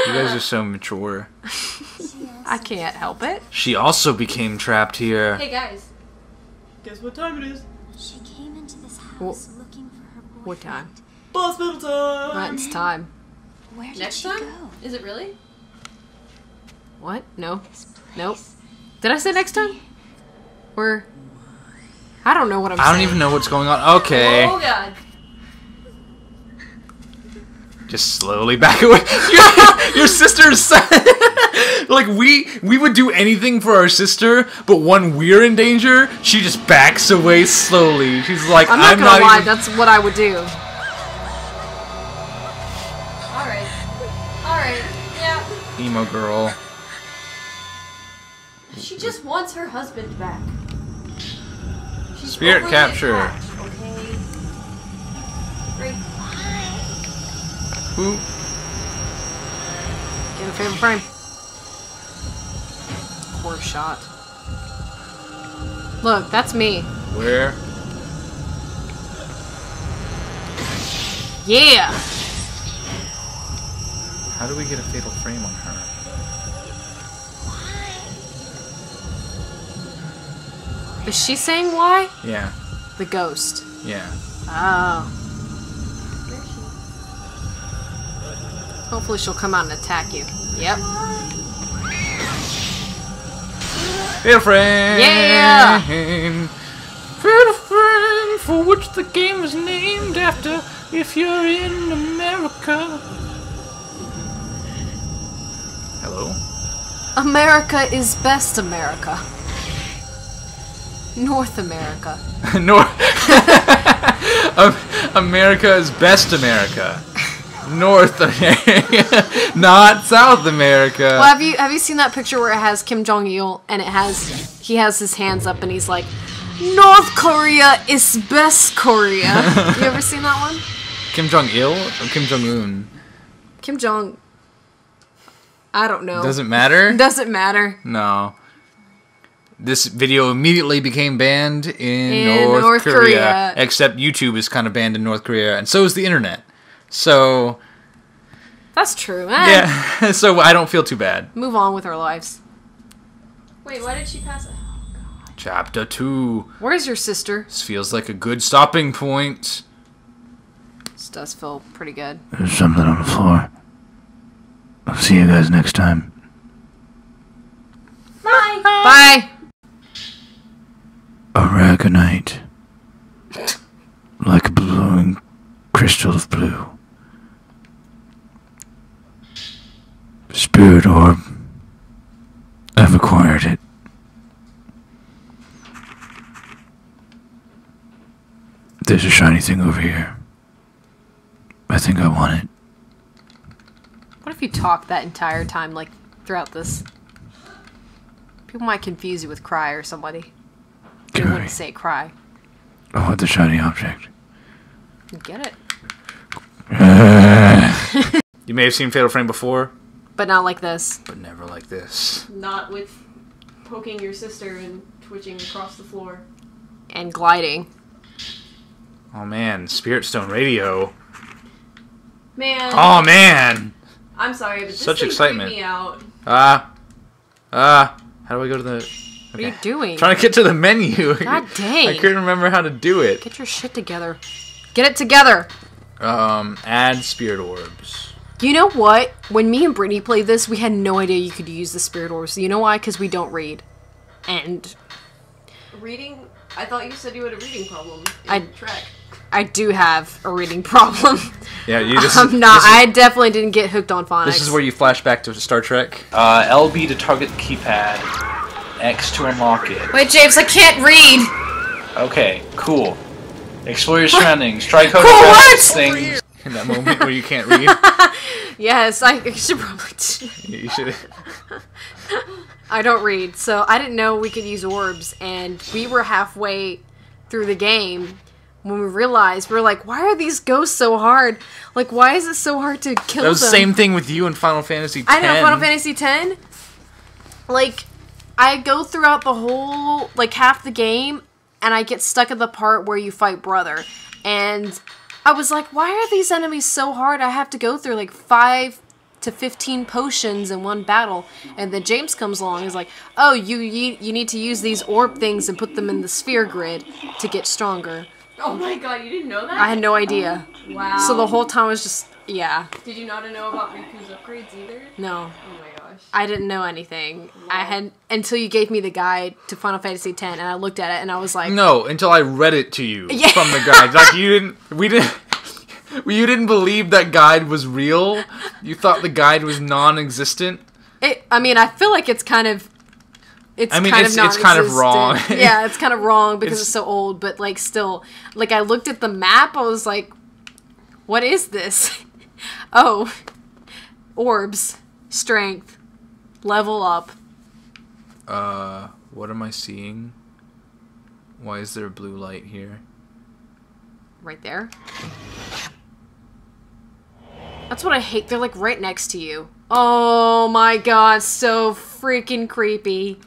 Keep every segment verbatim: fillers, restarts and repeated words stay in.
You guys are so mature. I can't help it. She also became trapped here. Hey guys, guess what time it is? She came into this house Well, looking for her boyfriend. What time? Hospital time! Right, it's time. Where did Next she time? go? Is it really? What? No. This place. Nope. Did I say next time? Or... I don't know what I'm I saying. don't even know what's going on. Okay. Oh god. Just slowly back away. Your, your sister's... like, we we would do anything for our sister, but when we're in danger, she just backs away slowly. She's like, I'm not I'm gonna not lie, even... that's what I would do. Alright. Alright. Yeah. Emo girl. She just wants her husband back. She's Spirit overly capture. attached, okay? Great. Who? Get a favorite frame. Poor shot. Look, that's me. Where? Yeah! How do we get a fatal frame on her? Is she saying why? Yeah. The ghost. Yeah. Oh. Where is she? Hopefully she'll come out and attack you. Yep. Fatal frame! Yeah! Fatal frame, for which the game is named after if you're in America. Hello? America is best America. North America. North. um, America is best America. North America, not South America. Well, have you have you seen that picture where it has Kim Jong Il and it has he has his hands up and he's like, North Korea is best Korea. You ever seen that one? Kim Jong Il or Kim Jong Un? Kim Jong. I don't know. Doesn't matter. Doesn't matter. No. This video immediately became banned in, In North, North Korea, Korea. except YouTube is kind of banned in North Korea, and so is the internet. So That's true. Eh, yeah, so I don't feel too bad. Move on with our lives. Wait, why did she pass it? Oh god. Chapter two. Where's your sister? This feels like a good stopping point. This does feel pretty good. There's something on the floor. I'll see you guys next time. Bye! Bye! Aragonite. Like a glowing crystal of blue. Spirit orb. I've acquired it. There's a shiny thing over here. I think I want it. What if you talk that entire time, like, throughout this? People might confuse you with Cry or somebody. They Can wouldn't I? say Cry. I want the shiny object. You get it. You may have seen Fatal Frame before, But not like this. but never like this. Not with poking your sister and twitching across the floor. And gliding. Oh man, Spirit Stone Radio. Man, Oh man! I'm sorry, but this Such thing excitement. freaked me out. Ah. Ah. How do I go to the... What are you doing? Trying to get to the menu. God dang. I couldn't remember how to do it. Get your shit together. Get it together! Um, add spirit orbs. You know what? When me and Brittany played this, we had no idea you could use the spirit orbs. You know why? Because we don't read. And Reading? I thought you said you had a reading problem in I- Trek. I do have a reading problem. Yeah, you just... I'm not. This is, I definitely didn't get hooked on phonics. this is where you flash back to Star Trek. Uh, L B to target the keypad. X to unlock it. Wait, James, I can't read! Okay, cool. Explore your surroundings. Try code Cool what? things. In that moment where you can't read. Yes, I should probably do. You should... I don't read, so I didn't know we could use orbs, and we were halfway through the game when we realized, we were like, why are these ghosts so hard? Like, why is it so hard to kill That was the them? same thing with you in Final Fantasy X. I know, Final Fantasy X, like, I go throughout the whole, like, half the game, and I get stuck at the part where you fight Brother, and I was like, why are these enemies so hard? I have to go through, like, five to fifteen potions in one battle. And then James comes along and is like, oh, you, you, you need to use these orb things and put them in the sphere grid to get stronger. Oh my god, you didn't know that? I had no idea. Wow. So the whole time I was just, yeah. Did you not know about Riku's upgrades either? No. Oh my gosh. I didn't know anything. I had until you gave me the guide to Final Fantasy X, and I looked at it and I was like, No, until I read it to you Yeah. from the guide. Like you didn't, we didn't, you didn't believe that guide was real. You thought the guide was non-existent. it, I mean, I feel like it's kind of, it's I mean, kind it's- of it's kind of wrong. non-existent. Yeah, it's kind of wrong because It's- it's so old. But like, still, like I looked at the map, I was like, what is this? Oh, orbs, strength, level up. Uh, what am I seeing? Why is there a blue light here? Right there. That's what I hate. They're like right next to you. Oh my god, so freaking creepy.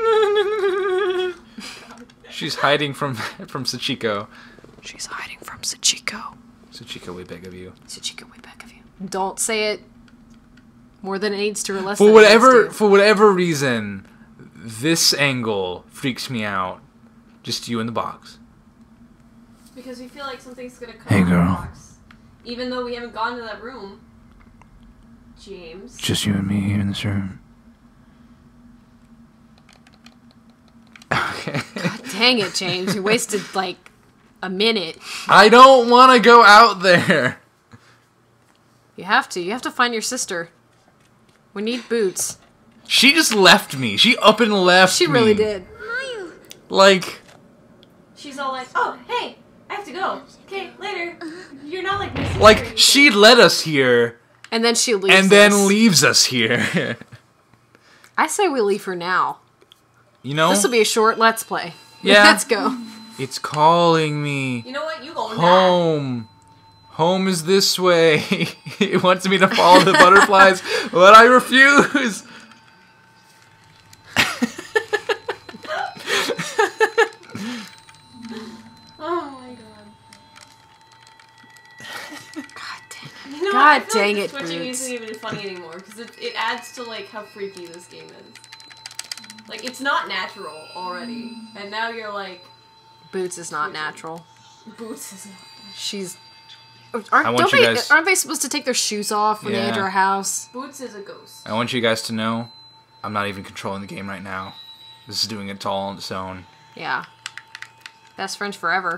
She's hiding from from Sachiko. She's hiding from Sachiko. Sachiko, we beg of you. Sachiko, way back of you. Don't say it more than it needs to or less For than whatever it needs to. for whatever reason, this angle freaks me out. Just you in the box. Because we feel like something's gonna come Hey, out of girl. the box. Even though we haven't gone to that room. James. Just you and me here in this room. God dang it, James. You wasted like a minute. I don't want to go out there. You have to. You have to find your sister. We need boots. She just left me. She up and left She me. really did. Like, She's all like, oh, hey, I have to go. Okay, later. You're not like my sister or like anything." she led us here And then she leaves and then us. leaves us here. I say we leave her now. You know? This will be a short Let's Play. Yeah. Let's go. It's calling me. You know what? You go now. Home. Home is this way. It wants me to follow the butterflies, but I refuse. Oh my god. God dang it. You know God what? I feel dang like it, the switching Boots. isn't even funny anymore because it, it adds to like how freaky this game is. Like it's not natural already, and now you're like Boots is not natural. Boots is not. She's. I Aren't, want don't you they, guys- aren't they supposed to take their shoes off when they Yeah. enter a house? Boots is a ghost. I want you guys to know, I'm not even controlling the game right now. This is doing it all on its own. Yeah. Best friends forever.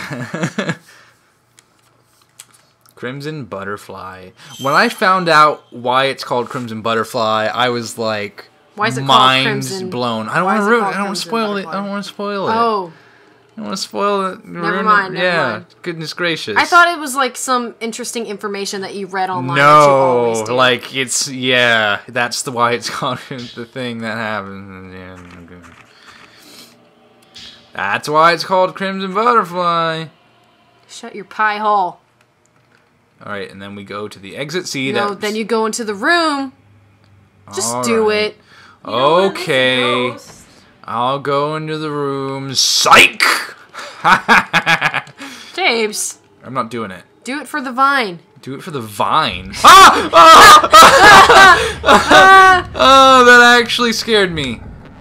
Crimson Butterfly. When I found out why it's called Crimson Butterfly, I was like, Why is it called minds Crimson- blown. I don't why want is to it ruin. called I don't want to Crimson spoil it. I Butterfly? don't want to spoil it. Oh. I don't want to spoil it. Never mind, never yeah. mind. Goodness gracious. I thought it was like some interesting information that you read online. that you No, always do. like it's yeah. That's the why it's called the thing that happens. Yeah, okay. That's why it's called Crimson Butterfly. Shut your pie hole. All right, and then we go to the exit C. No, that then you go into the room. Just All do right. it. You know what? It's a Okay, ghost. I'll go into the room. Psych! James, I'm not doing it. do it for the vine. Do it for the vine. Ah! Ah! Oh, that actually scared me.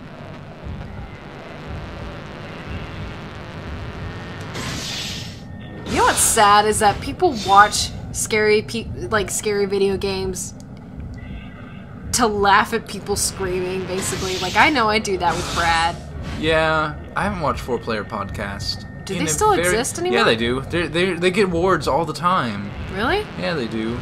You know what's sad is that people watch scary pe- like scary video games to laugh at people screaming, basically. Like, I know I do that with Brad. Yeah, I haven't watched Four Player Podcast. Do in they a still exist anymore? Yeah, they do. They they they get awards all the time. Really? Yeah, they do.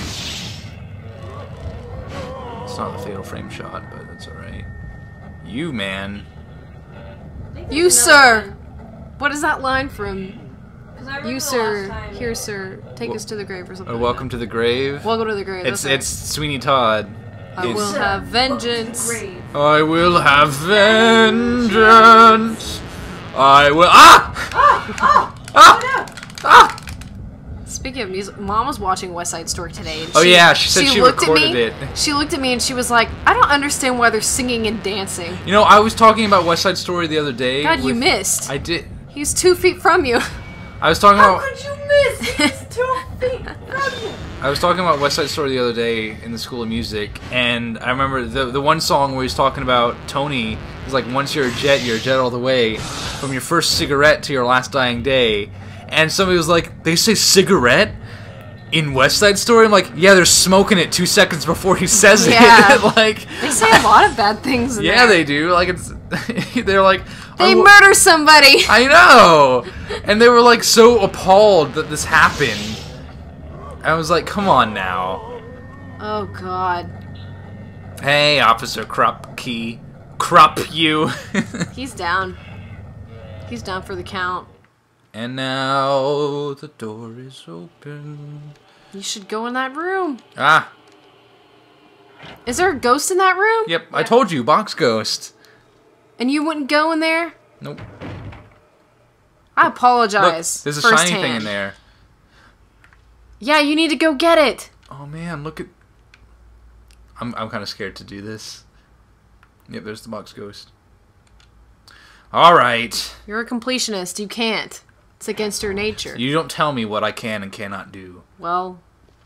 It's not the fatal frame shot, but that's all right. You man. I think You, there's sir! another What is that line from? one. 'Cause I remember You, the sir. last time- Here, sir. Take Wel- us to the grave or something. Or like welcome to the grave. that. Welcome to the grave. It's that's it's right. Sweeney Todd. I It's- will have vengeance. Grave. I will have vengeance. I will. Ah! Oh! Ah! Oh Ah! Speaking of music, Mom was watching West Side Story today. And Oh, yeah, she said she looked at recorded me, it. She looked at me and she was like, "I don't understand why they're singing and dancing." You know, I was talking about West Side Story the other day. God, you with- missed. I did. He's two feet from you. I was talking no! How about. could you miss? He's two feet from you. I was talking about West Side Story the other day in the School of Music, and I remember the the one song where he's talking about Tony is like, once you're a jet, you're a jet all the way, from your first cigarette to your last dying day. And somebody was like, they say cigarette in West Side Story? I'm like, yeah, they're smoking it two seconds before he says Yeah. it. Like, They say a lot of bad things in yeah, there. they do. Like, it's they're like, They "Oh, murder somebody! I know! And they were like so appalled that this happened. I was like, come on now. Oh, God. Hey, Officer Krupke. Krupp, you. He's down. He's down for the count. And now the door is open. You should go in that room. Ah, Is there a ghost in that room? yep, I told you, box ghost. And you wouldn't go in there? Nope. I Look, apologize. there's a shiny firsthand. thing in there. Yeah, you need to go get it. Oh man, look at... I'm, I'm kind of scared to do this. Yep, there's the box ghost. Alright. You're a completionist. You can't. It's against your nature. You don't tell me what I can and cannot do. Well,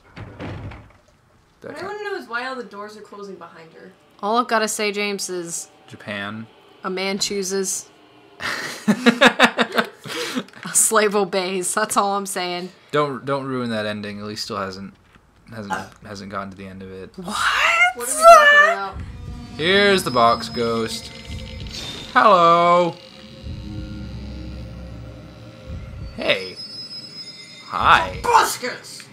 That What I kind want to know is why all the doors are closing behind her. all I've got to say, James, is Japan. a man chooses, a slave obeys. That's all I'm saying. Don't don't ruin that ending. At least still hasn't hasn't hasn't gotten to the end of it. What? What are we talking about? Here's the box ghost. Hello. Hey. Hi. Buskets!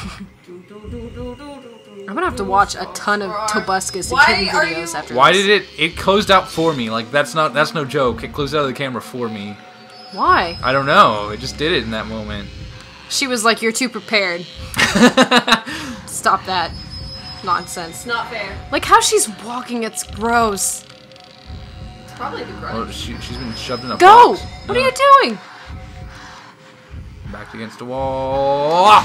I'm gonna have to watch a ton of Tobuscus and Why Kitten are videos you- after Why this. did it? It closed out for me. Like that's not that's no joke. It closed out of the camera for me. Why? I don't know. It just did it in that moment. She was like, "You're too prepared. Stop that nonsense." It's not fair. Like how she's walking, it's gross. It's probably the Well, grudge. she, she's been shoved in a Go! box. What are Yeah. you doing? Backed against the wall.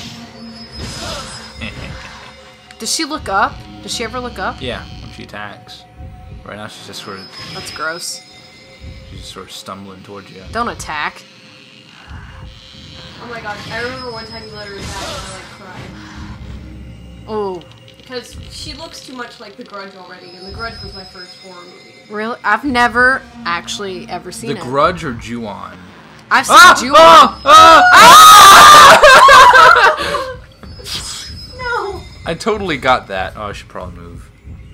Does she look up? Does she ever look up? Yeah, when she attacks. Right now she's just sort of That's gross. she's just sort of stumbling towards you. Don't attack. Oh my god, I remember one time you let her attack and I like cried. Oh, Because she looks too much like The Grudge already, and The Grudge was my first horror movie. really? I've never actually ever seen The it. Grudge or Ju-on? I've seen Ah! Ju-on. Ah! Ah! No! I totally got that. Oh, I should probably move.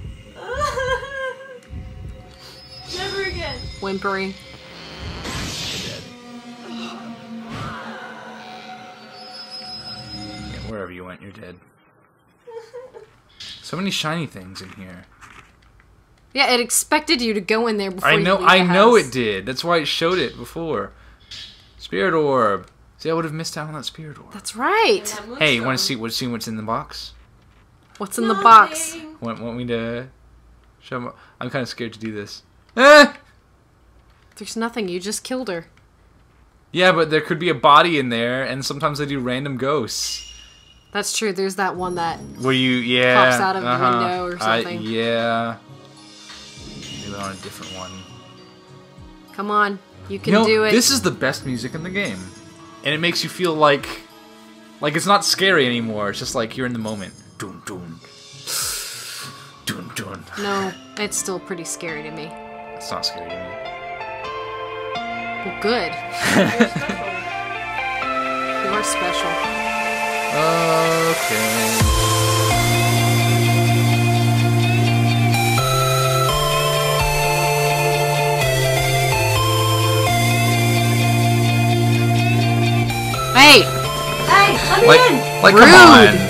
Never again. Whimpering. You're dead. Yeah, wherever you went, you're dead. So many shiny things in here. Yeah, it expected you to go in there before I you know, leave I the know house. it did. That's why it showed it before. Spirit orb. See, I would have missed out on that spirit orb. That's right. Hey, you want to see what see what's in the box? What's in the box? Want want me to show? My, I'm kind of scared to do this. Eh! There's nothing. You just killed her. Yeah, but there could be a body in there, and sometimes they do random ghosts. That's true. There's that one that. Where you, yeah, Pops out of the uh-huh. window or I- something. yeah. Maybe on a different one. Come on, you can You know, do it. this is the best music in the game, and it makes you feel like, like it's not scary anymore. It's just like you're in the moment. Dun dun, dun dun. No, it's still pretty scary to me. It's not scary to me. Well, good. You're special. Okay. Hey, Hey, let me Like, in! like, Rude. come on.